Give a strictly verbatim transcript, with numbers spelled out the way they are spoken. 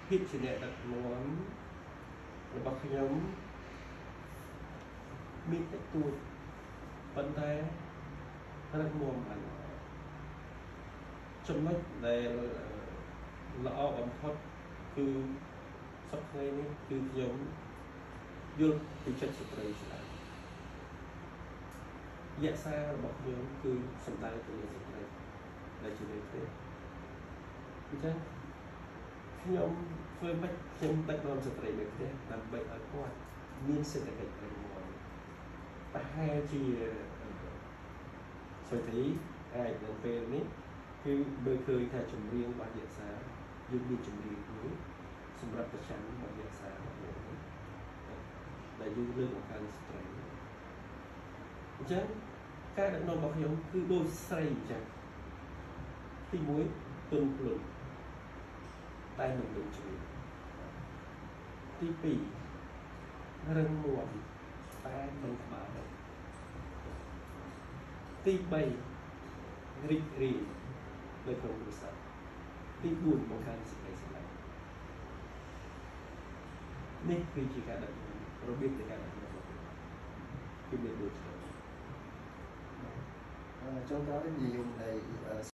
ភាពជាអ្នកដឹកនាំរបស់ខ្ញុំមានតែទួចប៉ុន្តែរឹងមាំបានចំណុចដែលល្អបំផុតគឺសប្តាហ៍នេះគឺខ្ញុំយល់ពីចិត្តស្ត្រីច្រើនយៈសាររបស់ខ្ញុំគឺសំដៅទៅលើស្ត្រីដែលជានេះទេអញ្ចឹងខ្ញុំធ្វើមិនខ្ញុំដឹកនាំស្ត្រីនៅផ្ទះដើម្បីឲ្យគាត់មានសេដ្ឋកិច្ចរឹងមាំប្រហែលជាស្ត្រីអាចនៅពេលនេះគឺបើឃើញថាចម្រៀងរបស់យៈសារយើងមានចម្រៀងមួយសម្រាប់ប្រចាំរបស់យៈសាររបស់យើងដែលយើងលើកមកកាន់ស្ត្រីអញ្ចឹងការដឹកនាំរបស់ខ្ញុំគឺដូចស្រីអញ្ចឹងទីមួយទុនភ្លុនតែមិនដូចជ្រឿទីពីររឹងមាំតែមិនក្បាលទីបីរីករាយនៅក្នុងគ្រួសារទីបួនបង្កើនសេចក្តីស្រឡាញ់នេះគឺជាការដឹកនាំរបៀបនៃការដឹកនាំគឺមានដូចគ្នា trong đó cái gì dùng này